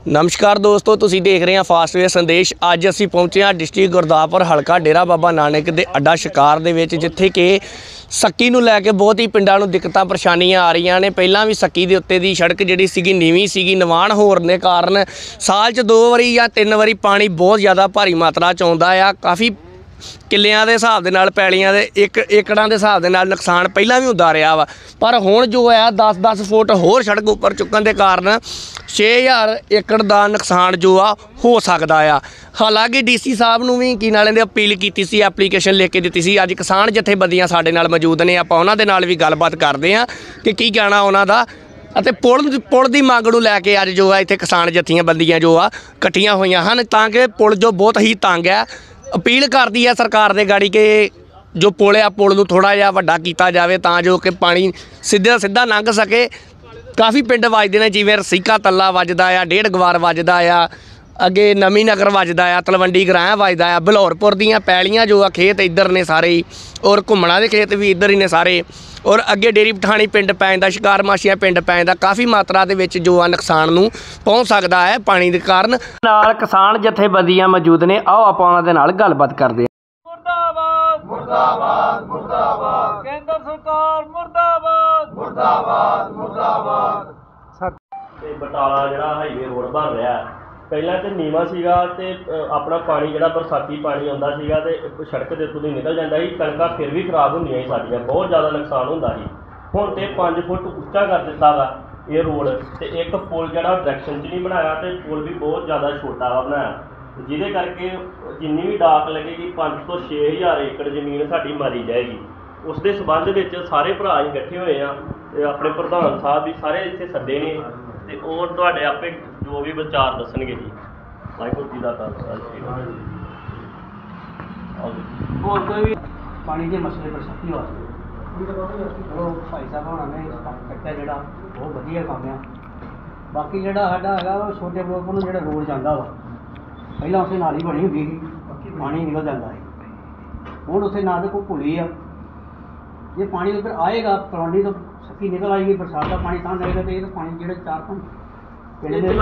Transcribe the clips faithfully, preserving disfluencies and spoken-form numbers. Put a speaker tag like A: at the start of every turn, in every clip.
A: नमस्कार दोस्तों, तुसी देख रहे हैं फास्टवे संदेश। अज असी पहुंचे हैं डिस्ट्रिक्ट गुरदासपुर हलका डेरा बाबा नानक के अड्डा शिकार दे विच, जिथे कि सक्की नूं लैके बहुत ही पिंडां नूं दिक्कतां परेशानियां आ रही ने। पहलां भी सक्की दे उत्ते दी सड़क जिहड़ी सीगी नीवीं सीगी, निवाण होण दे कारण साल च दो वारी या तीन वारी पानी बहुत ज़्यादा भारी मात्रा च आउंदा आ। काफ़ी किल्लियां दे हिसाब दे नाल पैलियां दे एक एकड़ां दे हिसाब दे नाल नुकसान पहलां भी हुंदा रहा वा, पर हुण जो है दस दस फुट होर सड़क उपर चुकण दे कारण छे हज़ार एकड़ का नुकसान जो आ हो सकता आ। हालांकि डी सी साहब नूं भी की नाले दे अपील कीती सी, एप्लीकेशन लिख के दित्ती सी। अज किसान जथेबंदियां साडे नाल मौजूद ने, आपां उहनां दे नाल भी गलबात करदे हां कि की कहना उहनां दा। ਅਤੇ ਪੁਲ ਪੁਲ ਦੀ ਮੰਗ ਨੂੰ ਲੈ ਕੇ ਅੱਜ ਜੋ ਆ ਇੱਥੇ ਕਿਸਾਨ ਜਥੀਆਂ ਬੰਦੀਆਂ ਜੋ ਆ ਇਕੱਠੀਆਂ ਹੋਈਆਂ ਹਨ, ਤਾਂ ਕਿ ਪੁਲ ਜੋ ਬਹੁਤ ਹੀ ਤੰਗ ਹੈ। अपील करती है सरकार दे गाड़ी के जो पुल आ पुल नूं थोड़ा जिहा वड्डा कीता जावे, तां जो कि पानी सीधा सीधा लंघ सके। काफ़ी पिंड वजदे ने, जिवें रसीका तल्ला वजदा आ, डेढ़ गवार वजदा आ, अगे नवीं नगर वजदा आ, तलवंडी ग्रां वजदा आ, बलौरपुर दीयां पैलियां जो आ खेत इधर ने सारे ही, और घुम्मणा दे खेत भी इधर ही ने सारे, और अगे डेरी पठाणी पिंड पै जांदा, शिकार माशिया पिंड पै जांदा। काफ़ी मात्रा दे विच जो आ नुकसान नूं पहुंच सकदा है पानी दे कारण। नाल किसान जथेबंदियां मौजूद ने, आओ आपां उहनां दे नाल गलबात करदे हां। मुर्दाबाद मुर्दाबाद मुर्दाबाद, केंद्र सरकार मुर्दाबाद मुर्दाबाद मुर्दाबाद। ते बटाला जिहड़ा हाईवे रोड बन रहा है, पहला तो नीवा सीगा ते अपना पानी जिहड़ा बरसाती पानी आउंदा सीगा ते सड़क दे उत्तों दी निकल जांदा सी। कणकां फिर भी खराब होंदियां सी साडियां, बहुत ज़्यादा नुकसान हुंदा सी। हुण ते पाँच फुट उच्चा कर दित्ता वा ये रोड, ते एक पुल जिहड़ा डायरैक्शन च नहीं बनाया, ते पुल भी बहुत ज़्यादा छोटा वा बनाया, जिहदे करके जिन्नी भी डाक लगेगी पाँच तो छे हज़ार एकड़ जमीन साडी मारी जाएगी। उस दे संबंध विच सारे भरा इकट्ठे होए आ, अपने प्रधान साहब भी सारे इत्थे सद्दे ने, ते और तुहाडे आपे जो भी विचार दसणगे जी। वाहिगुरू जी दा खालसा।
B: और कोई भी पानी के मसले पर सख्ती वास्ते चलो भाई साहब होना ने कट्टा जिहड़ा बहुत वधिया काम आ। बाकी जिहड़ा साडा हैगा छोटे बलोर नूं जिहड़ा रोड जांदा वा, पहलां उत्थे नाली बनी हुंदी सी, पानी निकल जांदा है। हुण उत्थे ना ते कोई पुली आ, जे पानी उधर आएगा तलवंडी तो सक्की निकल आएगी, बरसात का पानी तां जाएगा, तो ये तो पानी जिहड़े चार पंज
C: पक्की पुली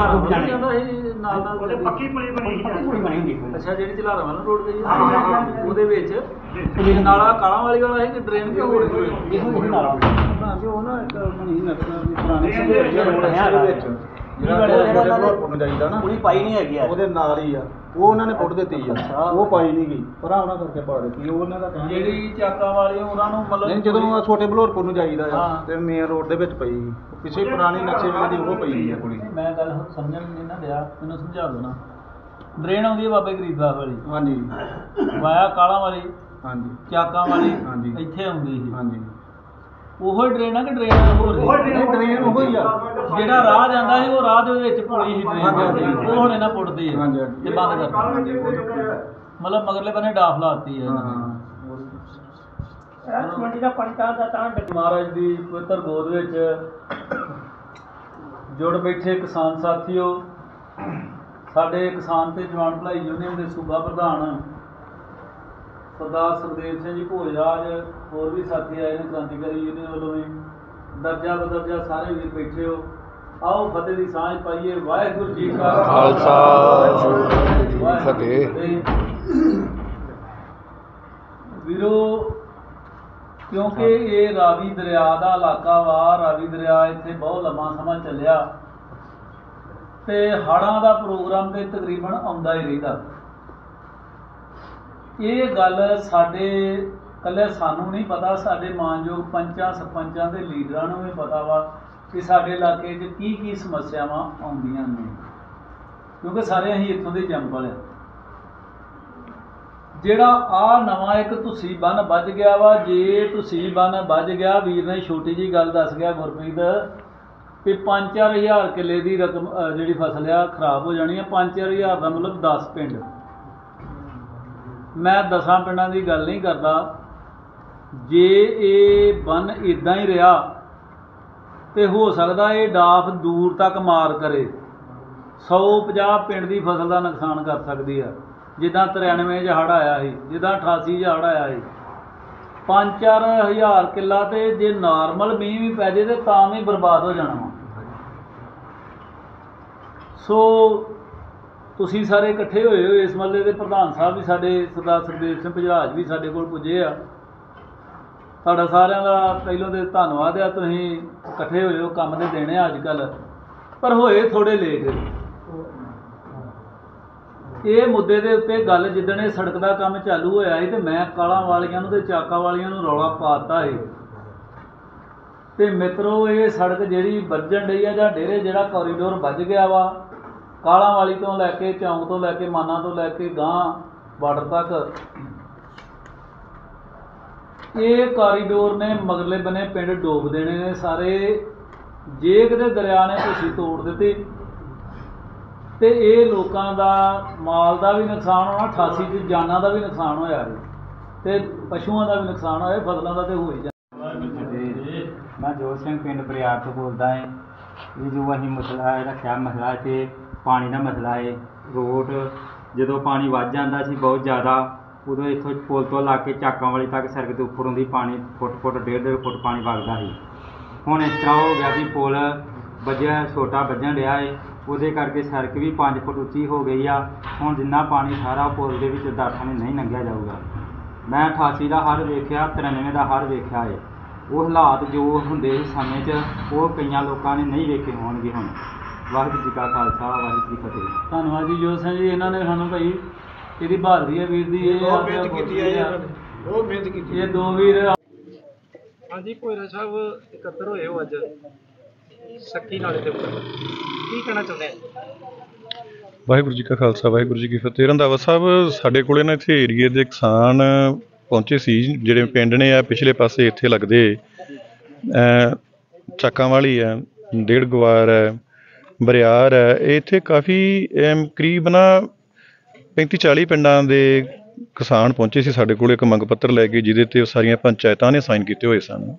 C: बनी
B: हुंदी।
C: अच्छा, जी झलारा वाला रोड गई ਉਹਦੇ ਵਿੱਚ ਨਾਲਾ ਕਾਲਾਂ ਵਾਲੀ ਵਾਲਾ ਹੈ ਕਿ ਡਰੇਨ ਕਿਉਂ ਹੋ ਰਹੀ ਹੈ?
B: ਇਹੋ ਹੀ ਨਾਲਾ
C: ਨਾ ਜੋ ਨਾ ਇੱਕ ਬਣੀ ਨਾ ਪੁਰਾਣੀ ਸੰਘੇੜ ਰੋਡ ਹੈ ਦੇ ਵਿੱਚ
B: ਜਿਹੜਾ
C: ਨੂੰ ਜਾਈਦਾ ਨਾ,
B: ਪੂਰੀ ਪਾਈ ਨਹੀਂ ਹੈਗੀ,
C: ਉਹਦੇ ਨਾਲ ਹੀ ਆ, ਉਹ ਉਹਨਾਂ ਨੇ ਪੁੱਟ ਦਿੱਤੀ ਆ, ਉਹ ਪਾਈ ਨਹੀਂ ਗਈ, ਪਰ ਉਹਨਾਂ ਕਰਕੇ ਪਾ ਦਿੱਤੀ ਉਹਨਾਂ ਦਾ। ਜਿਹੜੀ ਚਾਕਾਂ ਵਾਲੀ ਉਹਨਾਂ ਨੂੰ ਮਤਲਬ ਨਹੀਂ, ਜਦੋਂ ਛੋਟੇ ਬਲੌਰਪੁਰ ਨੂੰ ਜਾਈਦਾ ਆ ਤੇ ਮੇਨ ਰੋਡ ਦੇ ਵਿੱਚ ਪਈ, ਪਿੱਛੇ ਪੁਰਾਣੀ ਨਕਸ਼ੇ ਵੇਲੇ ਦੀ ਉਹ ਪਈ ਆ ਕੁੜੀ।
B: ਮੈਂ ਗੱਲ ਸਮਝਣ ਨਹੀਂ ਨਾ ਲਿਆ, ਮੈਨੂੰ ਸਮਝਾ ਦਿਓ ਨਾ। ਡਰੇਨ ਆਉਂਦੀ ਹੈ ਬਾਬੇ ਗਰੀਬਦਾਸ ਵਾਲੀ,
C: ਹਾਂਜੀ,
B: ਵਾਇਆ ਕਾਲਾਂ ਵਾਲੀ,
C: ਹਾਂਜੀ,
B: ਚਾਕਾਂ ਵਾਲੀ,
C: ਹਾਂਜੀ,
B: ਇੱਥੇ ਆਉਂਦੀ ਸੀ,
C: ਹਾਂਜੀ।
B: ਉਹੋ ਡਰੇਨ ਆ ਕਿ ਡਰੇਨ ਹੋਰ
C: ਡਰੇਨ ਉਹੋ ਹੀ ਆ,
B: ਜਿਹੜਾ ਰਾਹ ਜਾਂਦਾ ਸੀ ਉਹ ਰਾਹ ਦੇ ਵਿੱਚ ਪੁਲੀ ਸੀ ਡਰੇਨ, ਉਹ ਹੁਣ ਇਹਨਾਂ ਪੁੱਟਦੀ ਹੈ ਤੇ ਬੰਦ ਕਰਤੀ, ਮਤਲਬ ਮਗਰਲੇ ਬੰਨੇ ਡਾਫ ਲਾਤੀ ਹੈ।
C: ਦਾ ਪਾਣੀ ਤਾਂ ਤਾਂ ਮਹਾਰਾਜ ਦੀ ਪਵਿੱਤਰ ਗੋਦ ਵਿੱਚ ਜੁੜ ਬੈਠੇ ਕਿਸਾਨ ਸਾਥੀਓ, ਸਾਡੇ ਕਿਸਾਨ ਤੇ ਜਵਾਨ ਭਲਾਈ ਯੂਨੀਅਨ ਦੇ ਸੂਬਾ ਪ੍ਰਧਾਨ ਸਰਦਾਰ ਸੁਖਦੇਵ ਸਿੰਘ ਜੀ ਭੋਜਰਾਜ, ਹੋਰ ਵੀ ਸਾਥੀ ਆਏ ਨੇ ਕ੍ਰਾਂਤੀਕਾਰੀ ਯੂਨੀਅਨ ਵੱਲੋਂ ਵੀ, ਦਰਜਾ ਬਦਰਜਾ ਸਾਰੇ ਵੀਰ ਬੈਠੇ ਹੋ। ਆਓ ਫਤਿਹ ਦੀ ਸਾਂਝ ਪਾਈਏ। ਵਾਹਿਗੁਰੂ ਜੀ ਕਾ
A: ਖਾਲਸਾ, ਫਤਿਹ।
C: ਵੀਰੋ, ਕਿਉਂਕਿ ਇਹ ਰਾਵੀ ਦਰਿਆ ਦਾ ਇਲਾਕਾ ਵਾ, ਰਾਵੀ ਦਰਿਆ ਇੱਥੇ ਬਹੁਤ ਲੰਮਾ ਸਮਾਂ ਚੱਲਿਆ ਤੇ ਹੜ੍ਹਾਂ ਦਾ ਪ੍ਰੋਗਰਾਮ ਤੇ ਤਕਰੀਬਨ ਆਉਂਦਾ ਹੀ ਰਹਿੰਦਾ। ਇਹ ਗੱਲ ਸਾਡੇ ਇਕੱਲੇ ਸਾਨੂੰ ਨਹੀਂ ਪਤਾ, ਸਾਡੇ ਮਾਨਯੋਗ ਪੰਚਾਂ ਸਰਪੰਚਾਂ ਦੇ ਲੀਡਰਾਂ ਨੂੰ ਵੀ ਪਤਾ ਵਾ ਕਿ ਸਾਡੇ ਇਲਾਕੇ 'ਚ ਕੀ ਕੀ ਸਮੱਸਿਆਵਾਂ ਆਉਂਦੀਆਂ ਨੇ, ਕਿਉਂਕਿ ਸਾਰੇ ਅਸੀਂ ਇੱਥੋਂ ਦੇ ਜੰਮਪਲ ਆ। ਜਿਹੜਾ ਆ ਨਵਾਂ ਇੱਕ ਤੁਸੀਂ ਬੰਨ ਵੱਜ ਗਿਆ ਵਾ, ਜੇ ਤੁਸੀਂ ਬੰਨ ਵੱਜ ਗਿਆ, ਵੀਰ ਨੇ ਛੋਟੀ ਜਿਹੀ ਗੱਲ ਦੱਸ ਗਿਆ ਗੁਰਪ੍ਰੀਤ ਕਿ ਪੰਜ ਚਾਰ ਹਜ਼ਾਰ ਕਿੱਲੇ ਦੀ ਰਕਮ ਜਿਹੜੀ ਫਸਲ ਆ ਖਰਾਬ ਹੋ ਜਾਣੀ ਆ। ਪੰਜ ਚਾਰ ਹਜ਼ਾਰ ਦਾ ਮਤਲਬ ਦਸ ਪਿੰਡ। ਮੈਂ ਦਸਾਂ ਪਿੰਡਾਂ ਦੀ ਗੱਲ ਨਹੀਂ ਕਰਦਾ। ਜੇ ਇਹ ਬੰਨ ਇੱਦਾਂ ਹੀ ਰਿਹਾ ਤੇ ਹੋ ਸਕਦਾ ਇਹ ਡਾਫ ਦੂਰ ਤੱਕ ਮਾਰ ਕਰੇ, ਸੌ ਪੰਜਾਹ ਪਿੰਡ ਦੀ ਫਸਲ ਦਾ ਨੁਕਸਾਨ ਕਰ ਸਕਦੀ ਆ। ਜਿੱਦਾਂ ਤਰਿਆਨਵੇਂ 'ਚ ਹੜ੍ਹ ਆਇਆ ਸੀ, ਜਿੱਦਾਂ ਅਠਾਸੀ 'ਚ ਹੜ੍ਹ ਆਇਆ ਸੀ। ਪੰਜ ਚਾਰ ਹਜ਼ਾਰ ਕਿੱਲਾ ਤੇ ਜੇ ਨਾਰਮਲ ਮੀਂਹ ਵੀ ਪੈ ਜੇ ਤੇ ਤਾਂ ਵੀ ਬਰਬਾਦ ਹੋ ਜਾਣਾ ਵਾ। ਸੋ ਤੁਸੀਂ ਸਾਰੇ ਇਕੱਠੇ ਹੋਏ ਹੋ ਇਸ ਮਹੱਲੇ ਦੇ ਪ੍ਰਧਾਨ ਸਾਹਿਬ ਵੀ ਸਾਡੇ ਸਰਦਾਰ ਸੁਖਦੇਵ ਸਿੰਘ ਭਜਰਾਜ ਵੀ ਸਾਡੇ ਕੋਲ ਪੁੱਜੇ ਆ। ਤੁਹਾਡਾ ਸਾਰਿਆਂ ਦਾ ਪਹਿਲੋਂ ਤੇ ਧੰਨਵਾਦ ਆ, ਤੁਸੀਂ ਇਕੱਠੇ ਹੋਏ ਹੋ, ਕੰਮ ਦੇ ਦੇਣੇ ਆ ਅੱਜ ਕੱਲ੍ਹ, ਪਰ ਹੋਏ ਥੋੜ੍ਹੇ ਲੇਟ। ਇਹ ਮੁੱਦੇ ਦੇ ਉੱਤੇ ਗੱਲ ਜਿੱਦਣ ਇਹ ਸੜਕ ਦਾ ਕੰਮ ਚਾਲੂ ਹੋਇਆ ਸੀ, ਤੇ ਮੈਂ ਕਾਲਾਂ ਵਾਲੀਆਂ ਨੂੰ ਤੇ ਚਾਕਾਂ ਵਾਲੀਆਂ ਨੂੰ ਰੌਲਾ ਪਾਤਾ ਸੀ। ਤੇ ਮਿੱਤਰੋ, ਇਹ ਸੜਕ ਜਿਹੜੀ ਵੱਜਣ ਡਈ ਆ ਜਾਂ ਡੇਰੇ ਜਿਹੜਾ ਕੋਰੀਡੋਰ ਵੱਜ ਗਿਆ ਵਾ, ਕਾਲਾਂ ਵਾਲੀ ਤੋਂ ਲੈ ਕੇ ਚੌਂਕ ਤੋਂ ਲੈ ਕੇ ਮਾਨਾ ਤੋਂ ਲੈ ਕੇ ਗਾਂ ਬਾਰਡਰ ਤੱਕ, ਇਹ ਕੋਰੀਡੋਰ ਨੇ ਮਗਰਲੇ ਬੰਨੇ ਪਿੰਡ ਡੋਬ ਦੇਣੇ ਨੇ ਸਾਰੇ। ਜੇ ਕਿਤੇ ਦਰਿਆ ਨੇ ਤੁਸੀਂ ਤੋੜ ਦਿੱਤੀ ਤੇ ਇਹ ਲੋਕਾਂ ਦਾ ਮਾਲ ਦਾ ਵੀ ਨੁਕਸਾਨ ਹੋਣਾ, ਅਠਾਸੀ 'ਚ ਜਾਨਾਂ ਦਾ ਵੀ ਨੁਕਸਾਨ ਹੋਇਆ ਜੀ, ਤੇ ਪਸ਼ੂਆਂ ਦਾ ਵੀ ਨੁਕਸਾਨ ਹੋਇਆ, ਫਸਲਾਂ ਦਾ ਤੇ ਹੋ ਹੀ ਜਾਂਦਾ।
D: मैं जोत सिंह पिंड बरियार तो बोलता है। ये जो अं मसला है रखा मसला इतने पानी का मसला है। रोड जो पानी वध जाता सी बहुत ज़्यादा, उदों इतों पुल तो ला के चाकों वाली तक सड़क के उपर होंगी पानी फुट फुट डेढ़ डेढ़ फुट पानी वगदा है। हुण इस तरह हो गया कि पुल वजया छोटा वजन रहा है, वो करके सड़क भी पाँच फुट उच्ची हो गई आ। हुण जिन्ना पानी सारा पुल के दस में नहीं लंघिया जाऊगा। मैं अठासी का हर वेख्या, तिरानवे का हर वेख्या है। वो हालात जो होंदे समय च वो कई लोगों ने नहीं वेखे होणगे। हुण वाहिगुरू जी का खालसा वाहिगुरू जी फतेह।
C: धन्नवाद जी जोत सिंह जी, इन्होंने सानू भाई ਇਹਦੀ ਬਹਾਦਰੀ ਹੈ ਵੀਰ ਦੀ, ਇਹ ਮਿਹਨਤ ਕੀਤੀ ਹੈ, ਬਹੁਤ ਮਿਹਨਤ ਕੀਤੀ। ਇਹ ਦੋ ਵੀਰ
E: ਹਾਂਜੀ ਭੋਇਰਾ ਸਾਹਿਬ ਇਕੱਤਰ ਹੋਏ ਹੋ ਅੱਜ ਸੱਕੀ ਨਾਲੇ ਦੇ ਉੱਪਰ, ਕੀ ਕਹਿਣਾ ਚਾਹੁੰਦੇ ਆ?
F: ਵਾਹਿਗੁਰੂ ਜੀ ਕਾ ਖਾਲਸਾ ਵਾਹਿਗੁਰੂ ਜੀ ਕੀ ਫਤਿਹ। ਰੰਧਾਵਾ ਸਾਹਿਬ, ਸਾਡੇ ਕੋਲੇ ਨਾ ਇੱਥੇ ਏਰੀਏ ਦੇ ਕਿਸਾਨ ਪਹੁੰਚੇ ਸੀ, ਜਿਹੜੇ ਪਿੰਡ ਨੇ ਆ ਪਿਛਲੇ ਪਾਸੇ ਇੱਥੇ ਲੱਗਦੇ ਚੱਕਾਂ ਵਾਲੀ ਹੈ, ਡੇਢ ਗਵਾਰ ਹੈ, ਬਰਿਆਰ ਹੈ, ਇੱਥੇ ਕਾਫੀ ਕਰੀਬ ਨਾ ਪੈਂਤੀ ਚਾਲੀ ਪਿੰਡਾਂ ਦੇ ਕਿਸਾਨ ਪਹੁੰਚੇ ਸੀ ਸਾਡੇ ਕੋਲ ਇੱਕ ਮੰਗ ਪੱਤਰ ਲੈ ਕੇ, ਜਿਹਦੇ ਤੇ ਸਾਰੀਆਂ ਪੰਚਾਇਤਾਂ ਨੇ ਸਾਈਨ ਕੀਤੇ ਹੋਏ ਸਨ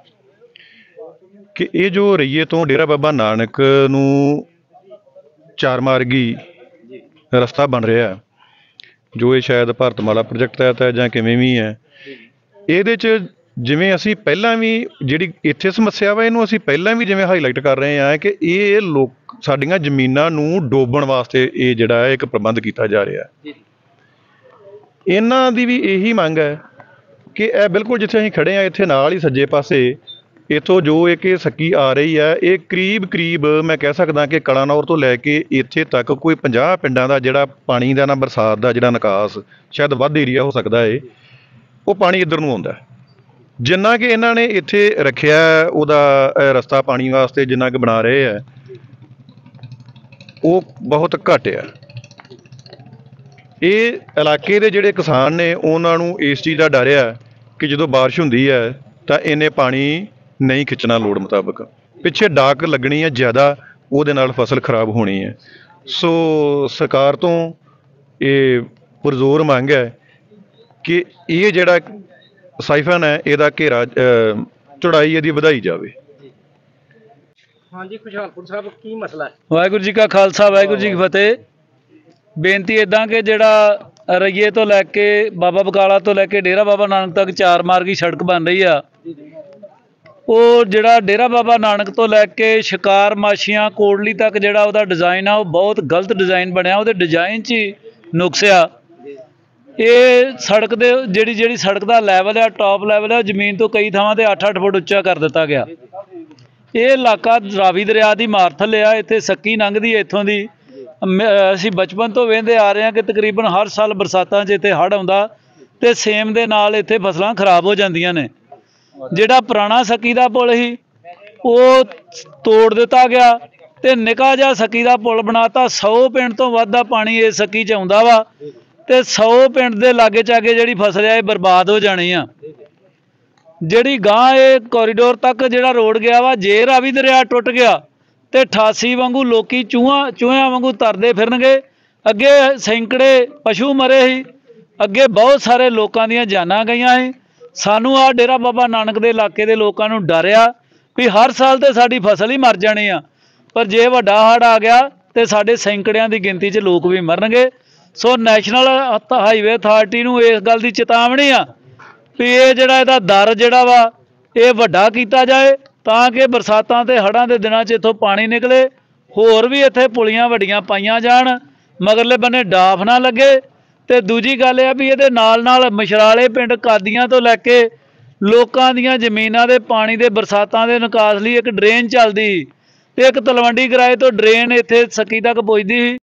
F: ਕਿ ਇਹ ਜੋ ਰਈਏ ਤੋਂ ਡੇਰਾ ਬਾਬਾ ਨਾਨਕ ਨੂੰ ਚਾਰ ਮਾਰਗੀ ਰਸਤਾ ਬਣ ਰਿਹਾ, ਜੋ ਇਹ ਸ਼ਾਇਦ ਭਾਰਤਮਾਲਾ ਪ੍ਰੋਜੈਕਟ ਤਹਿਤ ਹੈ ਜਾਂ ਕਿਵੇਂ ਵੀ ਹੈ, ਇਹਦੇ 'ਚ ਜਿਵੇਂ ਅਸੀਂ ਪਹਿਲਾਂ ਵੀ ਜਿਹੜੀ ਇੱਥੇ ਸਮੱਸਿਆ ਵਾ ਇਹਨੂੰ ਅਸੀਂ ਪਹਿਲਾਂ ਵੀ ਜਿਵੇਂ ਹਾਈਲਾਈਟ ਕਰ ਰਹੇ ਹਾਂ ਕਿ ਇਹ ਲੋਕ ਸਾਡੀਆਂ ਜ਼ਮੀਨਾਂ ਨੂੰ ਡੋਬਣ ਵਾਸਤੇ ਇਹ ਜਿਹੜਾ ਹੈ ਇੱਕ ਪ੍ਰਬੰਧ ਕੀਤਾ ਜਾ ਰਿਹਾ। ਇਹਨਾਂ ਦੀ ਵੀ ਇਹੀ ਮੰਗ ਹੈ ਕਿ ਇਹ ਬਿਲਕੁਲ ਜਿੱਥੇ ਅਸੀਂ ਖੜੇ ਹਾਂ ਇੱਥੇ ਨਾਲ ਹੀ ਸੱਜੇ ਪਾਸੇ ਇੱਥੋਂ ਜੋ ਇੱਕ ਇਹ ਸੱਕੀ ਆ ਰਹੀ ਹੈ, ਇਹ ਕਰੀਬ ਕਰੀਬ ਮੈਂ ਕਹਿ ਸਕਦਾ ਕਿ ਕਲਾਨੌਰ ਤੋਂ ਲੈ ਕੇ ਇੱਥੇ ਤੱਕ ਕੋਈ ਪੰਜਾਹ ਪਿੰਡਾਂ ਦਾ ਜਿਹੜਾ ਪਾਣੀ ਦਾ ਨਾ ਬਰਸਾਤ ਦਾ ਜਿਹੜਾ ਨਿਕਾਸ ਸ਼ਾਇਦ ਵੱਧ ਏਰੀਆ ਹੋ ਸਕਦਾ ਹੈ, ਉਹ ਪਾਣੀ ਇੱਧਰ ਨੂੰ ਆਉਂਦਾ। ਜਿੰਨਾ ਕਿ ਇਹਨਾਂ ਨੇ ਇੱਥੇ ਰੱਖਿਆ ਉਹਦਾ ਰਸਤਾ ਪਾਣੀ ਵਾਸਤੇ ਜਿੰਨਾ ਕਿ ਬਣਾ ਰਹੇ ਹੈ ਉਹ ਬਹੁਤ ਘੱਟ ਆ। ਇਹ ਇਲਾਕੇ ਦੇ ਜਿਹੜੇ ਕਿਸਾਨ ਨੇ ਉਹਨਾਂ ਨੂੰ ਇਸ ਚੀਜ਼ ਦਾ ਡਰ ਆ ਕਿ ਜਦੋਂ ਬਾਰਿਸ਼ ਹੁੰਦੀ ਹੈ ਤਾਂ ਇਹਨੇ ਪਾਣੀ ਨਹੀਂ ਖਿੱਚਣਾ ਲੋੜ ਮੁਤਾਬਕ, ਪਿੱਛੇ ਡਾਕ ਲੱਗਣੀ ਹੈ ਜ਼ਿਆਦਾ, ਉਹਦੇ ਨਾਲ ਫਸਲ ਖਰਾਬ ਹੋਣੀ ਹੈ। ਸੋ ਸਰਕਾਰ ਤੋਂ ਇਹ ਪੁਰਜ਼ੋਰ ਮੰਗ ਹੈ ਕਿ ਇਹ ਜਿਹੜਾ ਸਾਈਫਨ ਹੈ ਇਹਦਾ ਘੇਰਾ ਚੌੜਾਈ ਇਹਦੀ ਵਧਾਈ ਜਾਵੇ।
E: ਹਾਂਜੀ ਖੁਸ਼ਹਾਲਪੁਰ ਸਾਹਿਬ, ਕੀ ਮਸਲਾ ਹੈ?
C: ਵਾਹਿਗੁਰੂ ਜੀ ਕਾ ਖਾਲਸਾ ਵਾਹਿਗੁਰੂ ਜੀ ਕੀ ਫਤਿਹ। ਬੇਨਤੀ ਇੱਦਾਂ ਕਿ ਜਿਹੜਾ ਰਈਏ ਤੋਂ ਲੈ ਕੇ ਬਾਬਾ ਬਕਾਲਾ ਤੋਂ ਲੈ ਕੇ ਡੇਰਾ ਬਾਬਾ ਨਾਨਕ ਤੱਕ ਚਾਰ ਮਾਰਗੀ ਸੜਕ ਬਣ ਰਹੀ ਆ, ਉਹ ਜਿਹੜਾ ਡੇਰਾ ਬਾਬਾ ਨਾਨਕ ਤੋਂ ਲੈ ਕੇ ਸ਼ਿਕਾਰ ਮਾਛੀਆਂ ਕੋਟਲੀ ਤੱਕ ਜਿਹੜਾ ਉਹਦਾ ਡਿਜ਼ਾਈਨ ਆ ਉਹ ਬਹੁਤ ਗਲਤ ਡਿਜ਼ਾਈਨ ਬਣਿਆ। ਉਹਦੇ ਡਿਜ਼ਾਈਨ 'ਚ ਹੀ ਨੁਕਸ ਆ। ਇਹ ਸੜਕ ਦੇ ਜਿਹੜੀ ਜਿਹੜੀ ਸੜਕ ਦਾ ਲੈਵਲ ਆ, ਟੌਪ ਲੈਵਲ ਆ, ਜ਼ਮੀਨ ਤੋਂ ਕਈ ਥਾਵਾਂ 'ਤੇ ਅੱਠ ਅੱਠ ਫੁੱਟ ਉੱਚਾ ਕਰ ਦਿੱਤਾ ਗਿਆ। ਇਹ ਇਲਾਕਾ ਰਾਵੀ ਦਰਿਆ ਦੀ ਮਾਰ ਥੱਲੇ ਆ, ਇੱਥੇ ਸੱਕੀ ਲੰਘਦੀ ਹੈ ਇੱਥੋਂ ਦੀ। ਅਸੀਂ ਬਚਪਨ ਤੋਂ ਵੇਖਦੇ ਆ ਰਹੇ ਹਾਂ ਕਿ ਤਕਰੀਬਨ ਹਰ ਸਾਲ ਬਰਸਾਤਾਂ 'ਚ ਇੱਥੇ ਹੜ੍ਹ ਆਉਂਦਾ ਅਤੇ ਸੇਮ ਦੇ ਨਾਲ ਇੱਥੇ ਫਸਲਾਂ ਖਰਾਬ ਹੋ ਜਾਂਦੀਆਂ ਨੇ। ਜਿਹੜਾ ਪੁਰਾਣਾ ਸੱਕੀ ਦਾ ਪੁਲ ਸੀ ਉਹ ਤੋੜ ਦਿੱਤਾ ਗਿਆ ਅਤੇ ਨਿੱਕਾ ਜਿਹਾ ਸੱਕੀ ਦਾ ਪੁਲ ਬਣਾਤਾ। ਸੌ ਪਿੰਡ ਤੋਂ ਵੱਧ ਦਾ ਪਾਣੀ ਇਸ ਸੱਕੀ 'ਚ ਆਉਂਦਾ ਵਾ ਅਤੇ ਸੌ ਪਿੰਡ ਦੇ ਲਾਗੇ ਚਾਗੇ ਜਿਹੜੀ ਫਸਲ ਆ ਇਹ ਬਰਬਾਦ ਹੋ ਜਾਣੀ ਆ। ਜਿਹੜੀ ਗਾਂ ਇਹ ਕੋਰੀਡੋਰ ਤੱਕ ਜਿਹੜਾ ਰੋਡ ਗਿਆ ਵਾ, ਜੇ ਰਾਵੀ ਦਰਿਆ ਟੁੱਟ ਗਿਆ ਤੇ ਅਠਾਸੀ ਵਾਂਗੂ ਲੋਕੀ ਚੂਹਾ ਚੂਹਿਆਂ ਵਾਂਗੂ ਤਰਦੇ ਫਿਰਨਗੇ। ਅੱਗੇ ਸੈਂਕੜੇ ਪਸ਼ੂ ਮਰੇ ਸੀ, ਅੱਗੇ ਬਹੁਤ ਸਾਰੇ ਲੋਕਾਂ ਦੀਆਂ ਜਾਨਾਂ ਗਈਆਂ ਸੀ। ਸਾਨੂੰ ਆਹ ਡੇਰਾ ਬਾਬਾ ਨਾਨਕ ਦੇ ਇਲਾਕੇ ਦੇ ਲੋਕਾਂ ਨੂੰ ਡਰ ਆ ਵੀ ਹਰ ਸਾਲ ਤੇ ਸਾਡੀ ਫਸਲ ਹੀ ਮਰ ਜਾਣੀ ਆ, ਪਰ ਜੇ ਵੱਡਾ ਹੜ੍ਹ ਆ ਗਿਆ ਤੇ ਸਾਡੇ ਸੈਂਕੜਿਆਂ ਦੀ ਗਿਣਤੀ 'ਚ ਲੋਕ ਵੀ ਮਰਨਗੇ। ਸੋ ਨੈਸ਼ਨਲ ਹਾਈਵੇ ਅਥਾਰਟੀ ਨੂੰ ਇਸ ਗੱਲ ਦੀ ਚੇਤਾਵਨੀ ਆ ਵੀ ਇਹ ਜਿਹੜਾ ਇਹਦਾ ਦਰ ਜਿਹੜਾ ਵਾ ਇਹ ਵੱਡਾ ਕੀਤਾ ਜਾਏ ਤਾਂ ਕਿ ਬਰਸਾਤਾਂ ਤੇ ਹੜ੍ਹਾਂ ਦੇ ਦਿਨਾਂ 'ਚ ਇੱਥੋਂ ਪਾਣੀ ਨਿਕਲੇ ਹੋਰ ਵੀ ਇੱਥੇ ਪੁਲੀਆਂ ਵੱਡੀਆਂ ਪਾਈਆਂ ਜਾਣ, ਮਗਰਲੇ ਬੰਨੇ ਡਾਫ ਨਾ ਲੱਗੇ। ਤੇ ਦੂਜੀ ਗੱਲ ਇਹ ਆ ਵੀ ਇਹਦੇ ਨਾਲ ਨਾਲ ਮਸ਼ਰਾਲੇ ਪਿੰਡ ਕਾਦੀਆਂ ਤੋਂ ਲੈ ਕੇ ਲੋਕਾਂ ਦੀਆਂ ਜ਼ਮੀਨਾਂ ਦੇ ਪਾਣੀ ਦੇ ਬਰਸਾਤਾਂ ਦੇ ਨਿਕਾਸ ਲਈ ਇੱਕ ਡਰੇਨ ਚੱਲਦੀ ਤੇ ਇੱਕ ਤਲਵੰਡੀ ਕਿਰਾਏ ਤੋਂ ਡਰੇਨ ਇੱਥੇ ਸੱਕੀ ਤੱਕ ਪੁੱਜਦੀ ਸੀ।